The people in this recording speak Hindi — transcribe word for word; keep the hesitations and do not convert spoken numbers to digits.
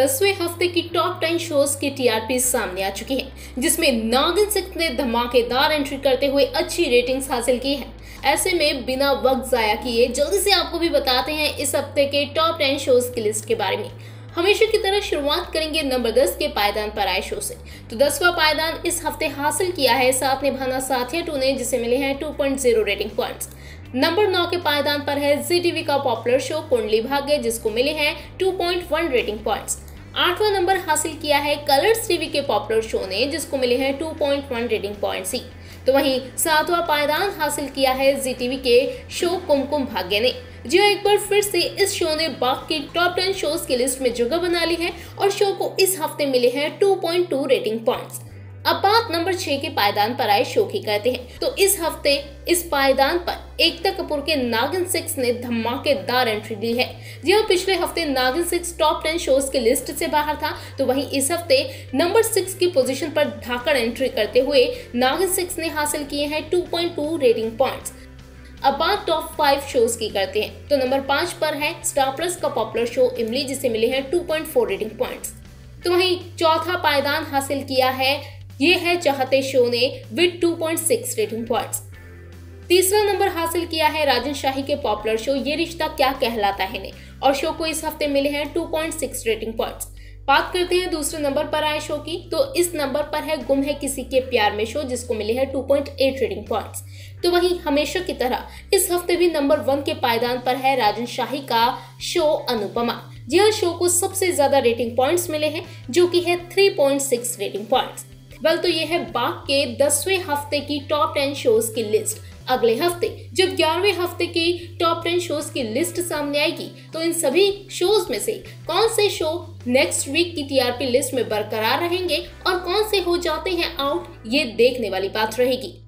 दसवें हफ्ते की टॉप टेन शोज की टीआरपी सामने आ चुकी है, जिसमें नागिन सिक्स ने धमाकेदार एंट्री करते हुए अच्छी रेटिंग्स हासिल की है। ऐसे में बिना वक्त जाया किए जल्दी से आपको भी बताते हैं इस हफ्ते के टॉप टेन शोज की लिस्ट के बारे में। हमेशा की तरह शुरुआत करेंगे नंबर दस के पायदान पर आए शो से। तो दसवां पायदान इस हफ्ते हासिल किया है साथ निभाना साथिया टू ने, जिसे मिले हैं two point zero rating points. Number नौ के पायदान पर है जी टीवी का पॉपुलर शो कुंडली भाग्य, जिसको मिले हैं two point one rating points. आठवां नंबर हासिल किया है कलर्स टीवी के पॉपुलर शो ने, जिसको मिले हैं two point one rating points ही। तो वहीं सातवां पायदान हासिल किया है जी टीवी के शो कुमकुम भाग्य ने। जी हाँ, एक बार फिर से इस शो ने बाकी टॉप टेन शोज की लिस्ट में जगह बना ली है और शो को इस हफ्ते मिले हैं two point two rating points. अब बात नंबर छह के पायदान पर आए शो की करते हैं। तो इस हफ्ते इस पायदान पर एकता कपूर के नागिन सिक्स ने धमाकेदार एंट्री दी है। जी हाँ, पिछले हफ्ते Naagin six top ten shows की लिस्ट से बाहर था, तो वहीं इस हफ्ते नंबर सिक्स की पोजीशन पर धाकड़ एंट्री करते हुए नागिन सिक्स ने हासिल किए हैं two point two rating points. अब बात टॉप फाइव शोज की करते हैं। तो नंबर पांच पर है स्टार प्लस का पॉपुलर शो इमली, जिसे मिले हैं two point four rating points. तो वहीं चौथा पायदान हासिल किया है ये है चाहते शो ने with two point six rating points. तीसरा नंबर हासिल किया है राजन शाही के पॉपुलर शो ये रिश्ता क्या कहलाता है ने, और शो को इस हफ्ते मिले हैं two point six rating points. बात करते हैं दूसरे नंबर पर आए शो की। तो इस नंबर पर है गुम है किसी के प्यार में शो, जिसको मिले हैं two point eight rating points. तो वहीं हमेशा की तरह इस हफ्ते भी नंबर वन के पायदान पर है राजन शाही का शो अनुपमा। जी हाँ, शो को सबसे ज्यादा रेटिंग पॉइंट्स मिले हैं, जो कि है three point six rating points. Well, तो ये है बाक के दसवें हफ्ते की टॉप टेन शोज की लिस्ट। अगले हफ्ते जब ग्यारहवें हफ्ते की टॉप टेन शोज की लिस्ट सामने आएगी, तो इन सभी शोज में से कौन से शो नेक्स्ट वीक की टीआरपी लिस्ट में बरकरार रहेंगे और कौन से हो जाते हैं आउट, ये देखने वाली बात रहेगी।